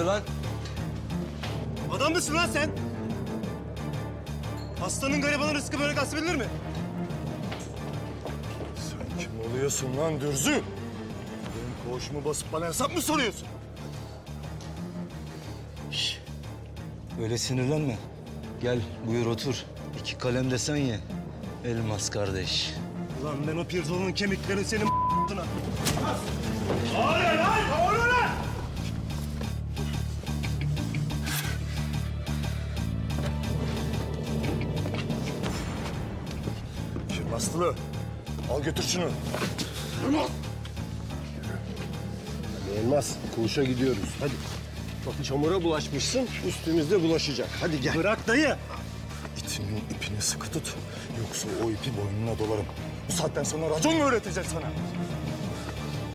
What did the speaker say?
lan? Adam mısın lan sen? Hastanın garibanın rızkı böyle gasp edilir mi? Sen kim oluyorsun lan Dürzü? Benim koğuşumu basıp bana hesap mı soruyorsun? Öyle sinirlenme. Gel buyur otur. 2 kalem desen ye. Elmas kardeş. Ulan ben o pirzolunun kemiklerini senin a**ına. Ne oluyor lan? Ne oluyor lan? Şimdi Aslı, al götür şunu. Hadi Elmas, koğuşa gidiyoruz. Hadi. Bak çamura bulaşmışsın, üstümüzde bulaşacak. Hadi gel. Bırak dayı. İtimin ipini sıkı tut. Yoksa o ipi boynuna dolarım. Bu saatten sonra racon mu öğreteceğiz sana?